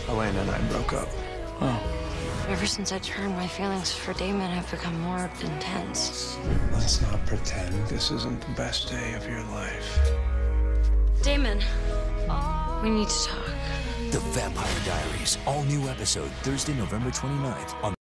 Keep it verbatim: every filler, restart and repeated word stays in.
Elena and I broke up. Oh. Ever since I turned, my feelings for Damon have become more intense. Let's not pretend this isn't the best day of your life. Damon, we need to talk. The Vampire Diaries, all new episode Thursday, November twenty-ninth on